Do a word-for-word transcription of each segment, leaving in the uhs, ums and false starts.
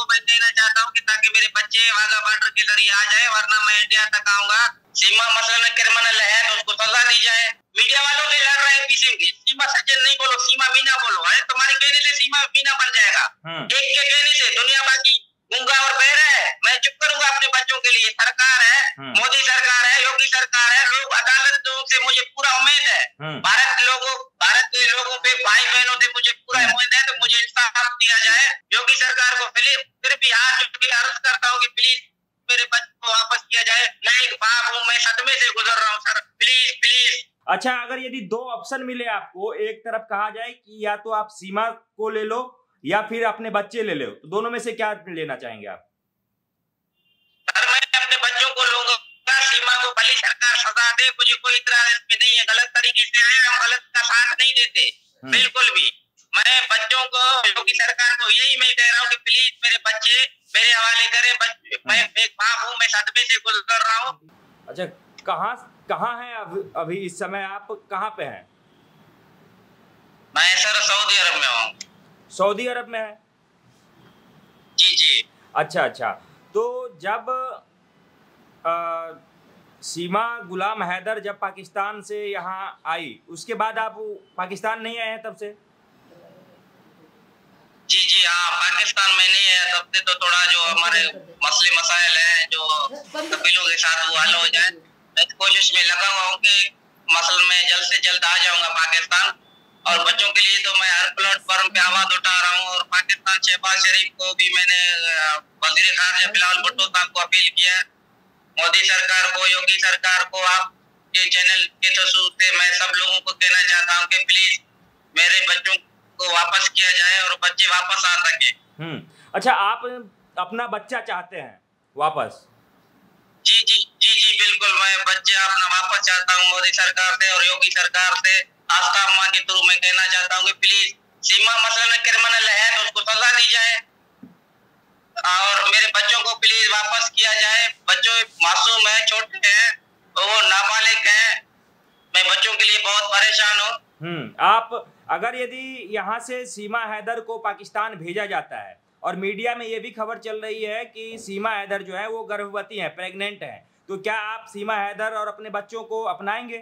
मैं कहना चाहता हूँ कि ताकि मेरे बच्चे वाघा बॉर्डर के जरिए आ जाए, वरना मैं इंडिया तक आऊंगा। सीमा मसलन क्रिमिनल है तो उसको सजा दी जाए। मीडिया वालों के लड़ रहे पीछे के, सीमा सज्जन नहीं बोलो, सीमा मीना बोलो। अरे तुम्हारे कहने से सीमा मीना बन जाएगा, एक के कहने से। दुनिया बाकी गूंगा और बहरा है, मैं चुप करूंगा अपने बच्चों के लिए। सरकार है, मोदी सरकार है, योगी सरकार है, लोग अदालतों से मुझे पूरा उम्मीद है। भारत लोगों भारत के लोगों पे, भाई बहनों से मुझे पूरा उम्मीद है, तो मुझे इंसाफ दिया जाए। योगी सरकार को फिर भी हाथ जोड़ के अर्ज करता हूँ कि प्लीज मेरे बच्चों को वापस किया जाए। मैं एक बाप हूँ, मैं सदमे से गुजर रहा हूँ सर, प्लीज प्लीज। अच्छा, अगर यदि दो ऑप्शन मिले आपको, एक तरफ कहा जाए कि या तो आप सीमा को ले लो या फिर अपने बच्चे ले लो, तो दोनों में से क्या लेना चाहेंगे आप? सर मैं अपने बच्चों को लूंगा। सीमा को भली सरकार सजा दे, मुझे कोई इतराज इसमें नहीं है। गलत तरीके से आए, हम गलत का साथ नहीं देते बिल्कुल भी। मैं बच्चों को, योगी सरकार को यही मैं कह रहा हूँ कि प्लीज मेरे बच्चे मेरे हवाले करें। मैं एक बाप हूँ, मैं सदमे से गुजर रहा हूँ। अच्छा, कहाँ कहाँ हैं अभी अभी इस समय आप कहाँ पे हैं? मैं सर सऊदी अरब में हूँ। सऊदी अरब में है? जी जी। अच्छा अच्छा, तो जब आ, सीमा गुलाम हैदर जब पाकिस्तान से यहाँ आई, उसके बाद आप पाकिस्तान नहीं आए हैं तब से? जी जी हाँ, पाकिस्तान में नहीं है तब से। तो थोड़ा जो हमारे मसले मसाइल हैं जो कबीलों के साथ वो हल हो जाए, मैं कोशिश में लगा हुआ हूँ कि मसल में जल्द से जल्द आ जाऊंगा पाकिस्तान। और बच्चों के लिए तो मैं हर प्लेटफॉर्म पे आवाज उठा रहा हूँ। और पाकिस्तान शहबाज शरीफ को भी मैंने, वजीर खारजा बिलावल भुट्टो साहब को अपील किया, मोदी सरकार को, योगी सरकार को, आपके चैनल के थ्रू से मैं सब लोगों को कहना चाहता हूँ कि प्लीज मेरे बच्चों को वापस किया जाए और बच्चे वापस आ सके। हम्म, अच्छा, आप अपना बच्चा चाहते हैं वापस? जी जी जी जी बिल्कुल, मैं बच्चे अपना वापस चाहता हूँ मोदी सरकार से और योगी सरकार से। आस्था अम्मा के थ्रू मैं कहना चाहता हूँ कि प्लीज सीमा मसलन क्रिमिनल है तो उसको सजा दी जाए और मेरे बच्चों को प्लीज वापस किया जाए। बच्चों मासूम है, छोटे हैं, वो नाबालिग हैं। मैं बच्चों के लिए बहुत परेशान हूँ। हम्म, आप अगर यदि यहाँ से सीमा हैदर को पाकिस्तान भेजा जाता है और मीडिया में ये भी खबर चल रही है कि सीमा हैदर जो है वो गर्भवती है, प्रेग्नेंट है, तो क्या आप सीमा हैदर और अपने बच्चों को अपनाएंगे?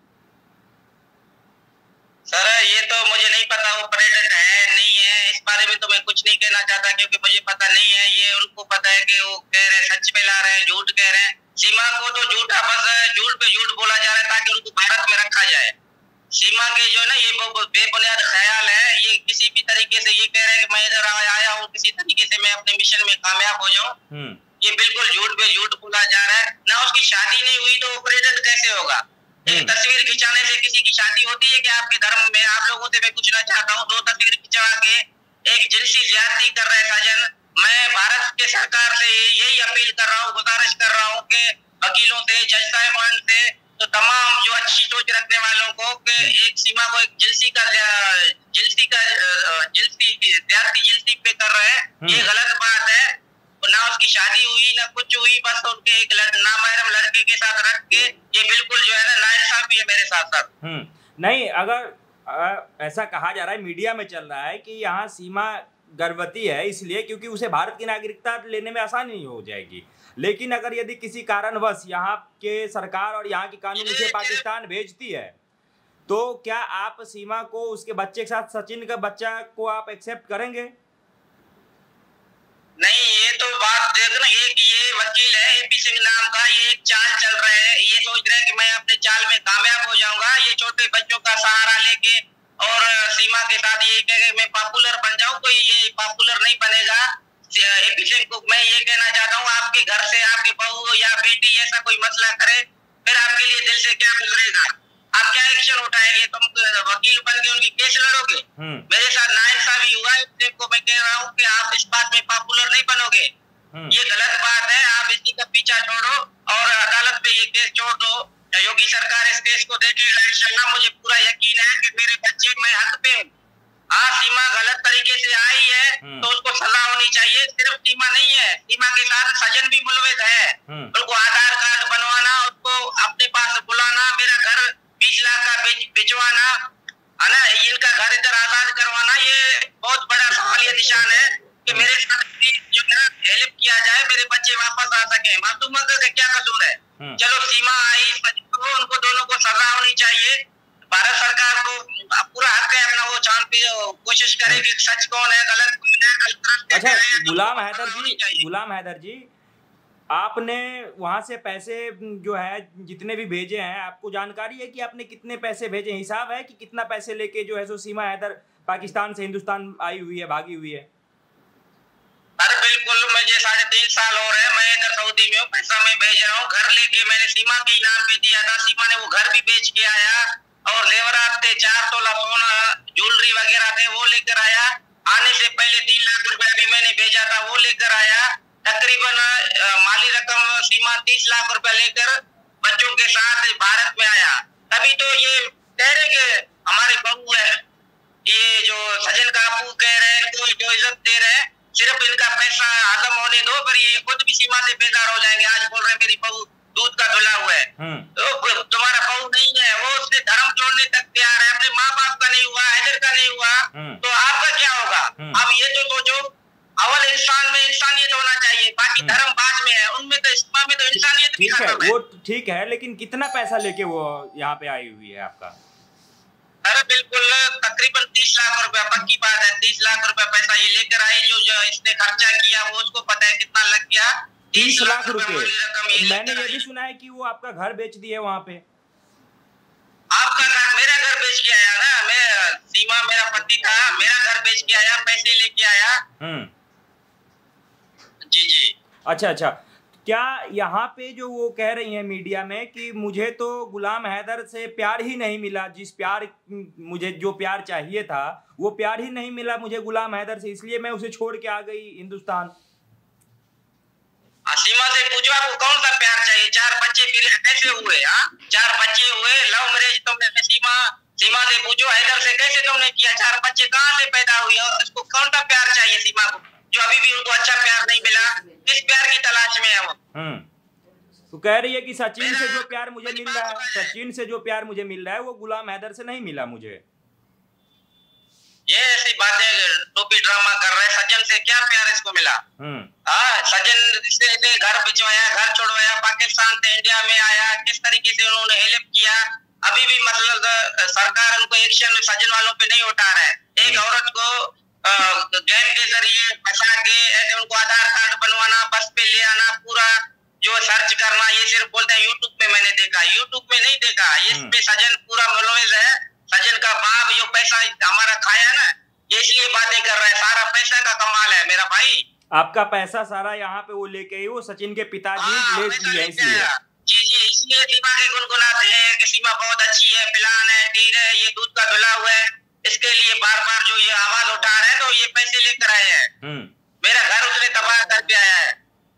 सर ये तो मुझे नहीं पता वो प्रेग्नेंट है नहीं है, इस बारे में तो मैं कुछ नहीं कहना चाहता क्योंकि मुझे पता नहीं है। ये उनको पता है कि वो कह रहे हैं, सच में ला रहे हैं, झूठ कह रहे हैं। सीमा को तो झूठा बस झूठ पे झूठ बोला जा रहा है ताकि उनको भारत में रखा जाए। सीमा के जो ना ये बेबुनियाद ख्याल है, ये किसी भी तरीके से ये कह रहे हैं कि मैं इधर आया हूँ किसी तरीके से मैं अपने मिशन में कामयाब हो जाऊँ, ये बिल्कुल झूठ पे झूठ बोला जा रहा है। ना उसकी शादी नहीं हुई तो प्रेग्नेंट कैसे होगा? एक तस्वीर खिंचाने से किसी की शादी होती है कि आपके धर्म में? आप लोगों से मैं पूछना चाहता हूँ, दो तस्वीर खिंचवा के एक जिनसी ज्यादती कर रहे सजन। मैं भारत के सरकार से यही अपील कर रहा हूँ, गुजारिश कर रहा हूँ कि वकीलों से, जज साहिबान से, तो तमाम जो अच्छी सोच रखने वालों को कि एक सीमा को एक जिनसी का जिनसी का जिनसी ज्यादती जिनसी पे कर रहे हैं, ये गलत बात है। तो ना उसकी शादी हुई ना कुछ हुई, बस उनके एक नामहरम लड़के के साथ रख के, ये बिल्कुल जो है ना नाइंसाफी है मेरे साथ साथ। हम्म, नहीं, अगर आ, ऐसा कहा जा रहा है, मीडिया में चल रहा है कि यहाँ सीमा गर्भवती है इसलिए क्योंकि उसे भारत की नागरिकता लेने में आसानी हो जाएगी, लेकिन अगर यदि किसी कारणवश यहाँ के सरकार और यहाँ की कानून उसे पाकिस्तान भेजती है तो क्या आप सीमा को, उसके बच्चे के साथ, सचिन का बच्चा को आप एक्सेप्ट करेंगे? नहीं, ये तो बात देखना, एक ये वकील है एपी सिंह नाम का, ये एक चाल चल रहे हैं, ये सोच रहे हैं कि मैं अपने चाल में कामयाब हो जाऊंगा। ये छोटे बच्चों का सहारा लेके और सीमा के साथ ये कहे मैं पॉपुलर बन जाऊं, कोई ये पॉपुलर नहीं बनेगा। एपी सिंह को मैं ये कहना चाहता हूँ, आपके घर से आपके बहू या बेटी ऐसा कोई मसला करे, फिर आपके लिए दिल से क्या गुजरेगा? आप क्या एक्शन उठाएंगे? तुम वकील बन के उनकी केस लड़ोगे? मेरे साथ नाइंसाफी हुआ है, को मैं कह रहा हूँ कि आप इस बात में पॉपुलर नहीं बनोगे, ये गलत बात है। आप इसी का पीछा छोड़ो और अदालत में ये केस छोड़ दो। योगी सरकार इस केस को देखेगा इंशाल्लाह, मुझे पूरा यकीन है कि मेरे बच्चे मैं हक पे हूँ। हाँ, सीमा गलत तरीके से आई है तो उसको सजा होनी चाहिए। सिर्फ सीमा नहीं है, सीमा के साथ सजन भी मुलविस है। उनको आधार कार्ड बनवाना, उसको अपने पास बुलाना, मेरा घर बीस लाख का भिजवाना है ना, इनका घर इधर आजाद करवाना, ये बहुत बड़ा सवालिया निशान है कि मेरे साथ जो जाएंगे, मासूम का क्या कसूर है। चलो सीमा आई, उनको दोनों को सजा होनी चाहिए। भारत सरकार को पूरा हक है अपना वो छान पे कोशिश करे कि सच कौन है, गलत कौन है, गलत। अच्छा गुलाम हैदर जी, गुलाम हैदर जी, आपने वहां से पैसे जो है जितने भी भेजे हैं, आपको जानकारी है कि आपने कितने पैसे भेजे? हिसाब है कि कितना पैसे लेके जो है सो सीमा हैदर पाकिस्तान से हिंदुस्तान आई हुई है, भागी हुई है? अरे बिल्कुल, मुझे साढ़े तीन साल हो रहे हैं, मैं इधर सऊदी में हूँ, पैसा मैं भेज रहा हूँ। घर लेके मैंने सीमा के नाम पे दिया था, सीमा ने वो घर भी बेच के आया और जेवरात थे, चार तोला सोना, ज्वेलरी वगैरह थे, वो लेकर आया। आने से पहले तीन लाख रुपया भी मैंने भेजा था, वो लेकर आया। तकरीबन माली रकम सीमा तीस लाख रुपया लेकर बच्चों के साथ भारत में आया। तभी तो ये कह रहे कि हमारे बहू है, ये जो सजन कापू कह रहे हैं, इनको जो इज्जत दे रहे हैं, सिर्फ इनका पैसा हजम होने दो, पर ये खुद भी सीमा से बेकार हो जाएंगे। आज बोल रहे हैं मेरी बहू दूध का धुला हुआ है, तो तुम्हारा बहू नहीं है, वो उसने धर्म छोड़ने तक तैयार है। अपने माँ बाप का नहीं हुआ, हैदर का नहीं हुआ, तो आपका क्या होगा? अब ये तो सोचो, अवल इंसान में इंसानियत होना चाहिए, बाकी धर्म बाद में है, उनमें तो इस्लाम में तो इंसानियत भी ठीक है, खत्म है। वो ठीक है, लेकिन कितना पैसा लेके वो यहाँ पे आई हुई है आपका? अरे बिल्कुल, तकरीबन तीस लाख रुपया, पक्की बात है, तीस लाख रुपया पैसा ये लेकर आई। जो, जो इसने खर्चा किया वो उसको पता है कितना लग गया, तीस लाख रुपए। मैंने ये भी सुना है कि वो आपका घर बेच दिए वहाँ पे। आपका घर? मेरा घर बेच के आया ना, मैं सीमा मेरा पति था, मेरा घर बेच के आया, पैसे लेके आया। हम्म, जी जी। अच्छा अच्छा, क्या यहाँ पे जो वो कह रही हैं मीडिया में कि मुझे तो गुलाम हैदर से प्यार ही नहीं मिला, जिस प्यार मुझे जो प्यार चाहिए था वो प्यार ही नहीं मिला मुझे गुलाम हैदर से, इसलिए मैं उसे छोड़ के आ गई हिंदुस्तान। सीमा से पूछो आपको कौन सा प्यार चाहिए? चार बच्चे फिर कैसे हुए? हाँ, चार बच्चे हुए, लव मैरिज तुमने सीमा सीमा से पूछो, हैदर से कैसे तुमने किया? चार बच्चे कहाँ से पैदा हुए? उसको कौन सा प्यार चाहिए सीमा को, जो अभी भी उनको अच्छा प्यार नहीं मिला? किस प्यार की तलाश में है वो? हम्म, तो कह रही है कि सचिन से जो प्यार मुझे मिल रहा है, सचिन से जो प्यार मुझे मिल रहा है वो गुलाम हैदर से नहीं मिला मुझे। ये ऐसी बातें टोपी ड्रामा कर रहे हैं। सज्जन से क्या प्यार इसको मिला? हाँ, सज्जन से घर भिजवाया, घर छोड़वाया, पाकिस्तान से इंडिया में आया, किस तरीके से उन्होंने हेल्प किया। अभी भी मतलब सरकार उनको एक्शन सज्जन वालों पे नहीं उठा रहा है। एक औरत को गैंग के जरिए फंसा के ऐसे उनको आधार कार्ड बनवाना, बस पे ले आना, पूरा जो सर्च करना, ये सिर्फ बोलते हैं यूट्यूब पे मैंने देखा, यूट्यूब में नहीं देखा। इसमें सज्जन पूरा मुलविस है। सज्जन का बाप जो पैसा हमारा खाया ना, ये इसलिए बातें कर रहा है, सारा पैसा का कमाल है मेरा भाई। आपका पैसा सारा यहाँ पे वो लेके ही वो सचिन के पिताजी ले लिए इसलिए। जी जी, इसलिए सीमा के गुनगुनाते हैं कि सीमा बहुत अच्छी है, पिलान है, तीर है, ये दूध का धुला हुआ है। इसके लिए बार बार जो ये आवाज उठा रहे हैं, तो ये पैसे लेकर आए हैं। मेरा घर उसने तबाह करके आया है।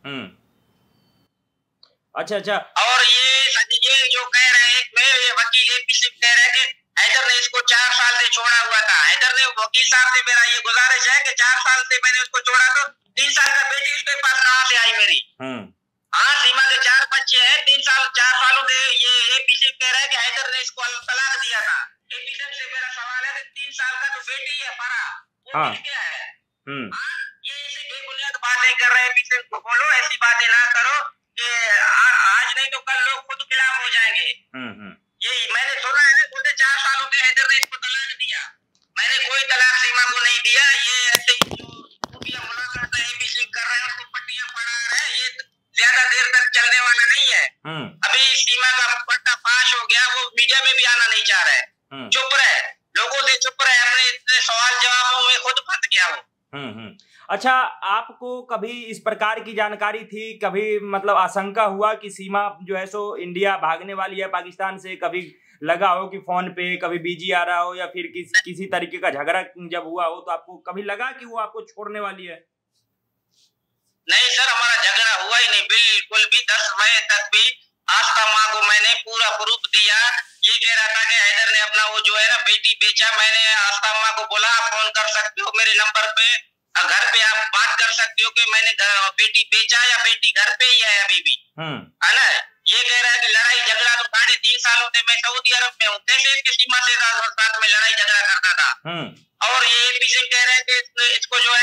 अच्छा अच्छा। और ये ये जो कह रहे हैं, ये वकील एपी सिंह कह रहे हैं कि हैदर ने इसको चार साल से छोड़ा हुआ था। हैदर ने वकील साहब से मेरा ये गुजारिश है कि चार साल से मैंने उसको छोड़ा, तो तीन साल का बेटी उसके पास कहाँ से आई मेरी? हाँ, सीमा के चार बच्चे हैं, तीन साल चार सालों से ये एपी सिंह कह रहे हैं कि हैदर ने इसको तलाक दिया था। एपी सिंह से मेरा सवाल है कि तीन साल का तो बेटी है परा, वो मिल गया है। ये ऐसे बेबुनियाद बातें कर रहे हैं। एपी सिंह को बोलो ऐसी बातें ना करो कि आज नहीं तो कल लोग खुद खिलाफ हो जाएंगे। ये मैंने सुना है, बोलते चार सालों के हैदर ने इसको तलाक दिया। मैंने कोई तलाक सीमा को नहीं दिया। ये ऐसे ही जो खुफिया मुलाकात है एपी सिंह कर रहे हैं, उसको पट्टियां पढ़ा रहे हैं, ये ज्यादा देर तक चलने वाला नहीं है। अभी सीमा का पट्टा फाश हो गया, वो मीडिया में भी आना नहीं चाह रहा है, चुप रहे, लोगों से चुप रहे, अपने इतने सवाल जवाबों में खुद फंस गया वो। अच्छा, आपको कभी इस प्रकार की जानकारी थी, कभी मतलब आशंका हुआ कि सीमा जो है सो इंडिया भागने वाली है पाकिस्तान से? कभी लगा हो कि फोन पे कभी बिजी आ रहा हो या फिर किस, किसी तरीके का झगड़ा जब हुआ हो तो आपको कभी लगा कि वो आपको छोड़ने वाली है? नहीं सर, हमारा झगड़ा हुआ ही नहीं, बिल्कुल भी। दस मई तक भी आस्था माँ को मैंने पूरा प्रूफ दिया। ये कह रहा था कि हैदर ने अपना वो जो है ना बेटी बेचा। मैंने आस्था माँ को बोला आप फोन कर सकते हो मेरे नंबर पे, घर पे आप बात कर सकते हो कि मैंने बेटी बेचा या बेटी घर पे ही है अभी भी, है ना। ये कह रहा है कि लड़ाई झगड़ा तो साढ़े तीन सालों से मैं सऊदी अरब में हूँ, कैसे इसकी सीमा से साथ में लड़ाई झगड़ा करता था। और ये एपी सिंह कह रहे हैं कि इसको जो है ना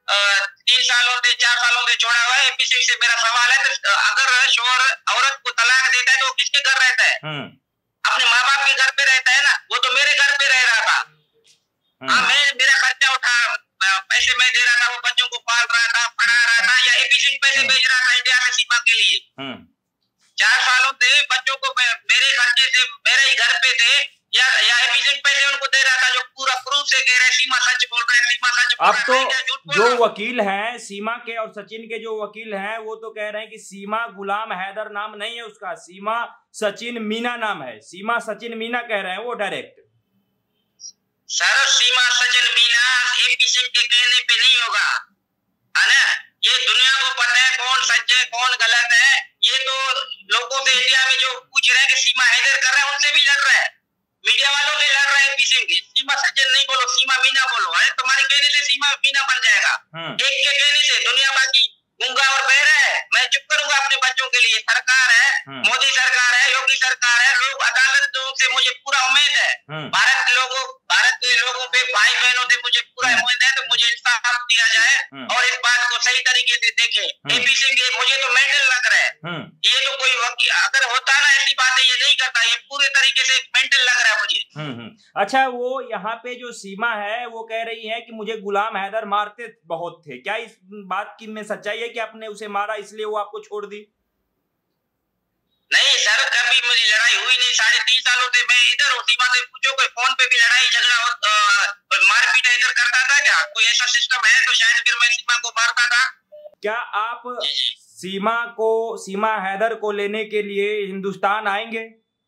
तीन सालों से चार सालों से छोड़ा हुआ है। एपी सिंह से मेरा सवाल है, तो अगर शोहर औरत को तलाक देता है तो वो किसके घर रहता है? अपने माँ बाप के घर पे रहता है ना। वो तो मेरे घर पे रह रहा था। हाँ, मैं मेरा खर्चा उठा, पैसे मैं दे रहा था, वो बच्चों को पाल रहा था, पढ़ा रहा था, या एपी सिंह पैसे भेज रहा था इंडिया में सीमा के लिए। चार सालों से बच्चों को मेरे खर्चे से मेरे ही घर पे थे, या या एपी सिंह पैसे उनको दे रहा था, जो पूरा प्रूफ से कह रहे हैं सीमा सच बोल रहे हैं, सीमा सच बोल रहा है। अब तो जो वकील हैं सीमा के और सचिन के, जो वकील हैं वो तो कह रहे हैं कि सीमा गुलाम हैदर नाम नहीं है उसका, सीमा सचिन मीना नाम है। सीमा सचिन मीना कह रहे हैं वो direct. Sir Seema Sachin Meena A P Singh के कहने पे नहीं होगा, है ना। ये दुनिया को पता है कौन सच है कौन गलत है। ये तो लोगों से इंडिया में जो पूछ रहे हैं कि सीमा हैदर कर रहा है, उनसे भी लड़ रहा है, मीडिया वालों से लड़ रहा है एपी सिंह। सीमा सचिन नहीं बोलो, सीमा मीना बोलो। अरे तुम्हारे कहने से सीमा मीना बन जाएगा, एक के कहने से। दुनिया बाकी गूंगा और बहरा है। मैं चुप करूंगा अपने बच्चों के लिए। सरकार है, मोदी सरकार है, योगी सरकार है, लोग अदालतों से मुझे पूरा उम्मीद है। भारत लोगों भारत के लोगों पे, भाई बहनों से मुझे पूरा उम्मीद है, तो मुझे इंसाफ दिया जाए और इस बात को सही तरीके से देखे। एपी सिंह मुझे तो मेंटल लग रहा है। ये तो कोई वकील अगर होता ना ऐसी बातें ये नहीं करता। ये पूरे तरीके से मेंटल लग रहा है मुझे। अच्छा, वो यहाँ पे जो सीमा है वो कह रही है कि मुझे गुलाम हैदर मारते बहुत थे। क्या इस बात की में सच्चाई है कि आपने उसे मारा इसलिए वो आपको छोड़ दी? नहीं सर, कभी मेरी लड़ाई हुई नहीं। साढ़े तीन सालों से मैं इधर हूँ। सीमा से पूछो, कोई फोन पे भी लड़ाई झगड़ा और मारपीट इधर करता था क्या? कोई ऐसा सिस्टम है तो शायद फिर मैं सीमा को मारता था। क्या आप सीमा को, सीमा हैदर को लेने के लिए हिंदुस्तान आएंगे?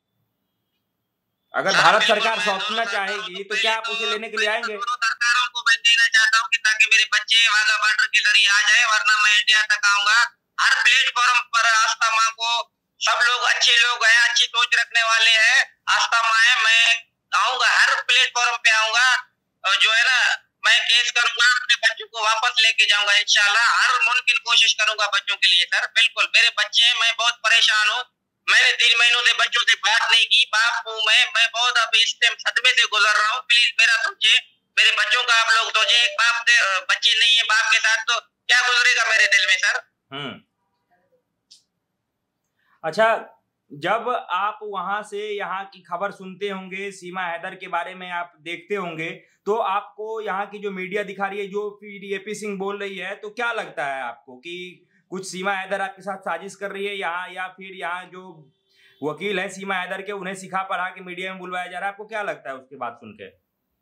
अगर भारत सरकार सौंपना चाहेगी तो क्या आप उसे लेने के लिए आएंगे? सरकारों को मैं देना चाहता हूँ कि ताकि मेरे बच्चे वाघा बॉर्डर के जरिए आ जाए, वरना मैं इंडिया तक आऊंगा। हर प्लेटफॉर्म पर आस्था माँ को, सब लोग अच्छे लोग हैं, अच्छी सोच रखने वाले हैं। आस्था माँ है, मैं आऊंगा, हर प्लेटफॉर्म पे आऊंगा और जो है ना मैं केस करूंगा, अपने बच्चों को वापस लेके जाऊंगा इंशाल्लाह। हर मुमकिन कोशिश करूंगा बच्चों के लिए सर। बिल्कुल, मेरे बच्चे हैं, मैं बहुत परेशान हूँ। मैंने तीन महीनों से बच्चों से बात नहीं की। बाप हूँ मैं मैं बहुत अब इस टाइम सदमे से गुजर रहा हूँ। प्लीज मेरा सोचिए, मेरे बच्चों का आप लोग सोचिए। एक बाप से बच्चे नहीं है, बाप के साथ तो क्या गुजरेगा मेरे दिल में सर। हम्म अच्छा, जब आप वहां से यहाँ की खबर सुनते होंगे, सीमा हैदर के बारे में आप देखते होंगे, तो आपको यहाँ की जो मीडिया दिखा रही है, जो फिर एपी सिंह बोल रही है, तो क्या लगता है आपको कि कुछ सीमा हैदर आपके साथ साजिश कर रही है यहाँ, या फिर यहाँ जो वकील है सीमा हैदर के, उन्हें सिखा पढ़ा के मीडिया में बुलवाया जा रहा है? आपको क्या लगता है उसके बाद सुन के?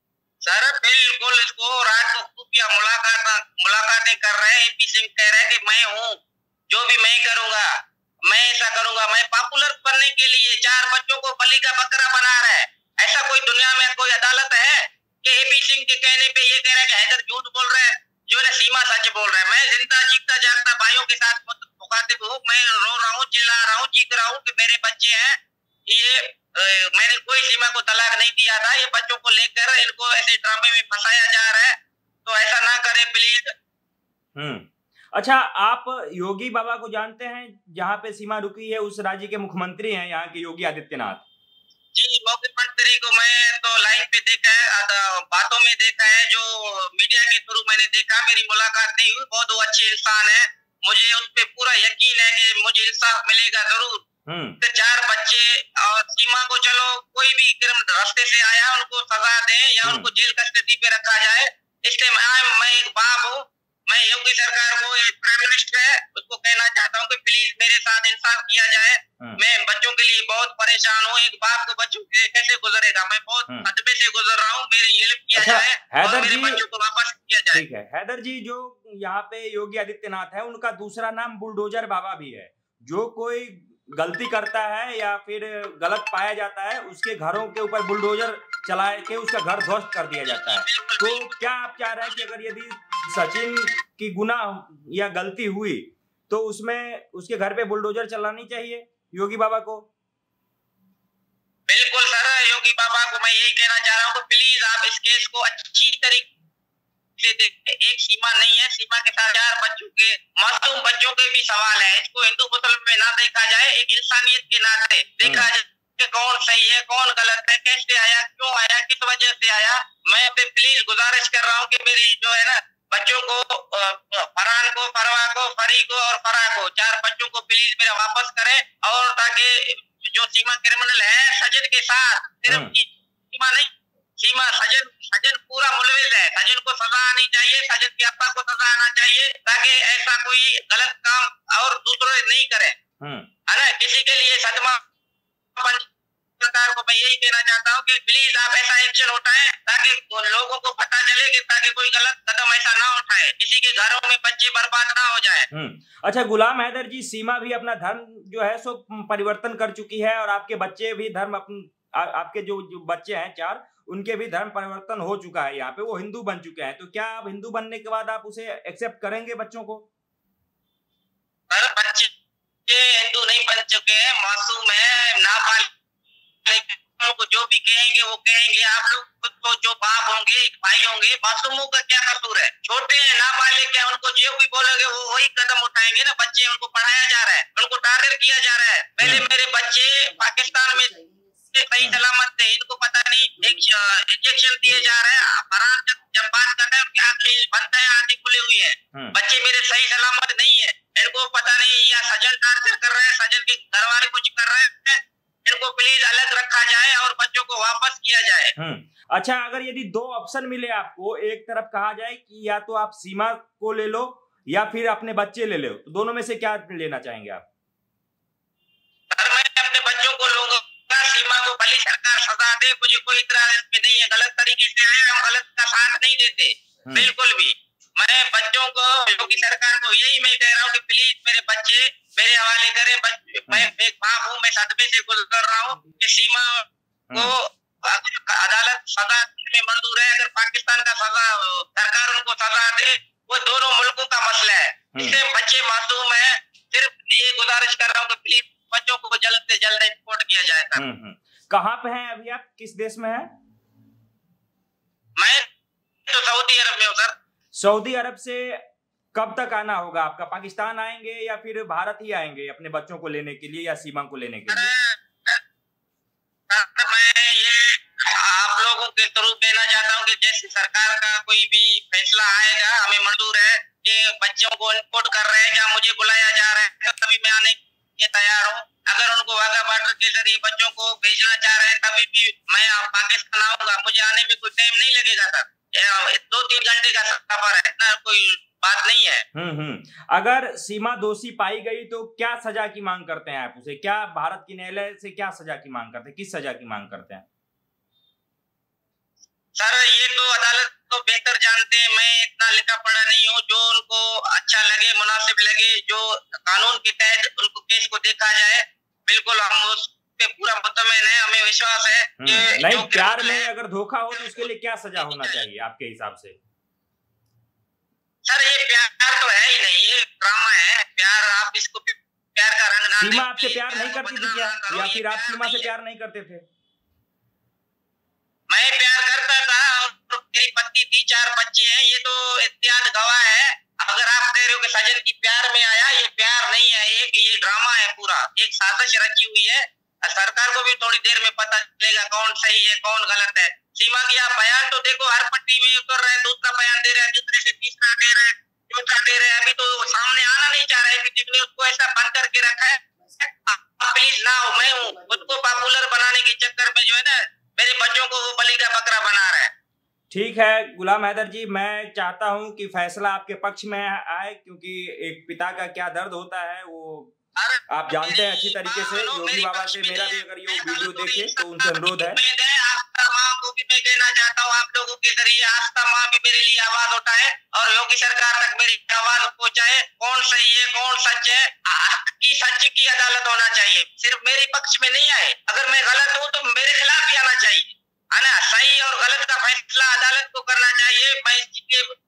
सर बिल्कुल, इसको रात को खुफिया मुलाकात मुलाकातें कर रहे हैं। एपी सिंह कह रहे हैं कि मैं हूँ, जो भी मैं करूंगा, मैं ऐसा करूंगा। मैं पॉपुलर बनने के लिए चार बच्चों को बलि का बकरा बना रहा है। ऐसा कोई दुनिया में कोई अदालत है कि एपी सिंह के कहने पे ये कह रहा है कि हैदर झूठ बोल रहा है, जो है सीमा सच बोल रहा है। मैं जिंदा जीता जागता भाइयों के साथ मुखातिब हूँ। मैं रो रहा हूँ, चिल्ला रहा हूँ, चीख रहा हूँ कि मेरे बच्चे हैं। ये ए, मैंने कोई सीमा को तलाक नहीं दिया था। ये बच्चों को लेकर इनको ऐसे ड्रामे में फंसाया जा रहा है, तो ऐसा ना करे प्लीज। हम्म अच्छा, आप योगी बाबा को जानते हैं? जहाँ पे सीमा रुकी है उस राज्य के मुख्यमंत्री हैं यहाँ के, योगी आदित्यनाथ जी। मुख्यमंत्री को मैं तो लाइव पे देखा है, बातों में देखा है, जो मीडिया के थ्रू मैंने देखा। मेरी मुलाकात नहीं हुई। बहुत वो अच्छे इंसान है, मुझे उस पर पूरा यकीन है कि मुझे इंसाफ मिलेगा जरूर। तो चार बच्चे और सीमा को, चलो कोई भी रास्ते से आया उनको सजा दें या उनको जेल कस्टडी पे रखा जाए। इस टाइम मैं एक बाप हूँ, मैं योगी सरकार को, एक प्राइम मिनिस्टर है, उसको कहना चाहता हूँ कि प्लीज मेरे साथ इंसाफ किया जाए। मैं बच्चों के लिए बहुत परेशान हूँ। एक बाप को बच्चों के कैसे गुजरेगा? मैं बहुत सदमे से गुजर रहा हूँ। मेरी हेल्प किया अच्छा, जाए हैदर और मेरे जी, बच्चों को वापस किया जाए। ठीक है। हैदर जी, जो यहाँ पे योगी आदित्यनाथ है, उनका दूसरा नाम बुलडोजर बाबा भी है। जो कोई गलती करता है या फिर गलत पाया जाता है, उसके घरों के ऊपर बुलडोजर चला के उसका घर ध्वस्त कर दिया जाता है। तो क्या आप चाह रहे हैं कि अगर यदि सचिन की गुनाह या गलती हुई तो उसमें उसके घर पे बुलडोजर चलानी चाहिए योगी बाबा को? बिल्कुल सर, योगी बाबा को मैं यही कहना चाह रहा हूँ कि प्लीज आप इस केस को अच्छी तरीके से देखें। एक सीमा नहीं है, सीमा के साथ चार बच्चों के, मासूम बच्चों के भी सवाल है। इसको हिंदू मुस्लिम में ना देखा जाए, एक इंसानियत के नाते देखा जाए कि कौन सही है कौन गलत है, कैसे आया, क्यों आया, किस वजह से आया। मैं पे प्लीज गुजारिश कर रहा हूँ कि मेरी जो है ना बच्चों को, फरहान को, फरवा को, फरी को और फराह को, चार बच्चों को प्लीज मेरा वापस करें, और ताकि जो सीमा क्रिमिनल है सजन के साथ, सिर्फ सीमा नहीं, सीमा सजन सजन पूरा मुलविस है, सजन को सजा आनी चाहिए, सजन के अब्बा को सजा आना चाहिए, ताकि ऐसा कोई गलत काम और दूसरे नहीं करे, है ना। किसी के लिए सदमा बन, सरकार को मैं यही कहना चाहता हूँ कि प्लीज आप ऐसा एक्शन उठाएं, ताकि लोगों को पता चले कि ताकि कोई गलत कदम ऐसा ना उठाए, किसी के घरों में बच्चे बर्बाद ना हो जाए। अच्छा गुलाम हैदर जी, सीमा भी अपना धर्म जो है सो परिवर्तन कर चुकी है, और आपके बच्चे भी धर्म अपन, आ, आपके जो, जो बच्चे हैं चार, उनके भी धर्म परिवर्तन हो चुका है, यहाँ पे वो हिंदू बन चुके हैं, तो क्या आप हिंदू बनने के बाद आप उसे एक्सेप्ट करेंगे बच्चों को? सर बच्चे हिंदू नहीं बन चुके हैं, मासूम है, नाबालिग, उनको जो भी कहेंगे वो कहेंगे, आप लोग तो जो बाप होंगे, भाई होंगे, मासूमों का क्या कसूर है, छोटे हैं, नाबालिग है, उनको जो भी बोलोगे वो वही कदम उठाएंगे ना। बच्चे, उनको पढ़ाया जा रहा है, उनको टारगेट किया जा रहा है। पहले मेरे बच्चे पाकिस्तान में सही सलामत थे, इनको पता नहीं इंजेक्शन दिए जा रहे हैं, फरहान जब जब बात करते हैं उनके आंखें बंद है, आंखें खुले हुई है, बच्चे मेरे सही सलामत नहीं है, इनको पता नहीं या सजन टार्चर कर रहे हैं, सजन के घर वाले कुछ कर रहे हैं, इनको प्लीज अलग रखा जाए और बच्चों को वापस किया जाए। अच्छा, अगर यदि दो ऑप्शन मिले आपको, एक तरफ कहा जाए कि या तो आप सीमा को ले लो या फिर अपने बच्चे ले लो, तो दोनों में से क्या लेना चाहेंगे आप? सर मैं अपने बच्चों को लूंगा, सीमा को भली सरकार सजा दे, मुझे कोई इतराज इसमें नहीं है, गलत तरीके से आए, हम गलत का साथ नहीं देते बिल्कुल भी। मैं बच्चों को, योगी सरकार को यही मैं कह रहा हूँ कि प्लीज मेरे बच्चे मेरे हवाले करें। मैं एक बाप हूँ, मैं सदमे से गुजर रहा हूँ कि सीमा को अदालत सजा में मंजूर है, अगर पाकिस्तान का सजा सरकार उनको सजा दे, वो दोनों मुल्कों का मसला है, इससे बच्चे मासूम है। सिर्फ ये गुजारिश कर रहा हूँ कि प्लीज बच्चों को जल्द से जल्द रिपोर्ट किया जाए। कहाँ पे हैं अभी आप, किस देश में हैं? मैं तो सऊदी अरब में हूँ सर। सऊदी अरब से कब तक आना होगा आपका? पाकिस्तान आएंगे या फिर भारत ही आएंगे अपने बच्चों को लेने के लिए या सीमा को लेने के लिए? मैं ये आप लोगों के थ्रू कहना चाहता हूँ कि जैसे सरकार का कोई भी फैसला आएगा, हमें मंजूर है कि बच्चों को इनपुट कर रहे हैं या मुझे बुलाया जा रहा है, तभी मैं आने के तैयार हूँ। अगर उनको वाघा बॉर्डर के जरिए बच्चों को भेजना चाह रहे हैं, तभी भी मैं पाकिस्तान आऊंगा, मुझे आने में कोई टाइम नहीं लगेगा सर, दो तीन घंटे का सफर है, इतना कोई बात नहीं है। हम्म हम्म अगर सीमा दोषी पाई गई तो क्या सजा की मांग करते हैं आप उसे? क्या भारत की न्यायालय से क्या सजा की मांग करते हैं, किस सजा की मांग करते हैं? सर ये तो अदालत तो बेहतर जानते हैं, मैं इतना लिखा पढ़ा नहीं हूँ, जो उनको अच्छा लगे, मुनासिब लगे, जो कानून के तहत उनको केस को देखा जाए, बिल्कुल हम उस पे पूरा मुतमईन है, हमें विश्वास है कि नहीं, प्यार में अगर धोखा हो तो उसके लिए क्या सजा होना चाहिए आपके हिसाब से? सर ये प्यार तो है ही नहीं, ये ड्रामा है, प्यार आप इसको प्यार का रंग ना। सीमा आपसे प्यार नहीं करती थी क्या, या फिर आप सीमा से प्यार नहीं करते थे? मैं प्यार करता था और मेरी पत्नी थी, चार बच्चे हैं, ये तो इत्याद गवाह है। अगर आप कह रहे हो कि सजन की प्यार में आया, ये प्यार नहीं है, एक ये ड्रामा है, पूरा एक साजिश रची हुई है। सरकार को भी थोड़ी देर में पता चलेगा कौन सही है कौन गलत है। सीमा की आप बयान तो देखो, हर पट्टी में कर रहे हैं, दूसरा बयान दे रहे हैं, दूसरे से तीसरा दे रहे हैं, चौथा दे रहे हैं, अभी तो सामने आना नहीं चाह रहे कि जिसने उसको ऐसा बंद करके रखा है। प्लीज ना हो, मैं हूँ, खुद को पॉपुलर बनाने के चक्कर में जो है ना, मेरे बच्चों को वो बलि का बकरा बना रहा है। ठीक है गुलाम हैदर जी, मैं चाहता हूं कि फैसला आपके पक्ष में आए, क्योंकि एक पिता का क्या दर्द होता है वो आप जानते हैं अच्छी तरीके से। योगी बाबा से मेरा भी अगर ये वीडियो देखे तो उनसे अनुरोध है। आस्था माँ को भी मैं कहना चाहता हूँ आप लोगों के जरिए, आस्था माँ भी मेरे लिए आवाज उठाए और योगी सरकार तक मेरी आवाज पहुंचाए, कौन सही है कौन सच है, की सच की अदालत होना चाहिए, सिर्फ मेरे पक्ष में नहीं आए। अगर मैं गलत हूँ तो मेरे खिलाफ ही आना चाहिए, है ना। सही और गलत का फैसला अदालत को करना चाहिए। मैं इसके